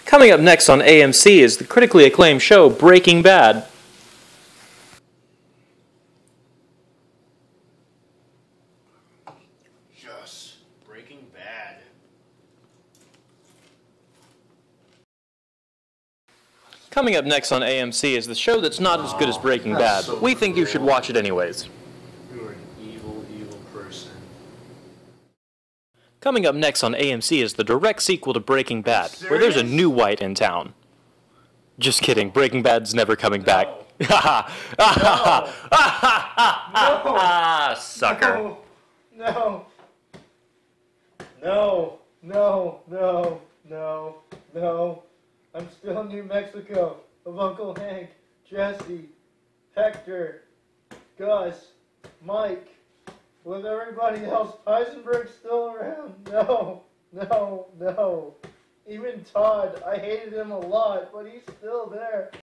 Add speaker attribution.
Speaker 1: Coming up next on AMC is the critically acclaimed show Breaking Bad.
Speaker 2: Yes, Breaking Bad.
Speaker 1: Coming up next on AMC is the show that's not as good as Breaking Bad.
Speaker 2: so
Speaker 1: We think you should watch it anyways.
Speaker 2: You are an evil, evil person.
Speaker 1: Coming up next on AMC is the direct sequel to Breaking Bad, where there's a
Speaker 2: serious?
Speaker 1: new white in town. Just kidding, Breaking Bad's never coming back. Ha ha ha! Sucker.
Speaker 3: No. No. No. No. No. No. I'm still in New Mexico. Of Uncle Hank, Jesse, Hector, Gus, Mike. With everybody else, Heisenberg's still around. No. No. No. Even Todd, I hated him a lot, but he's still there.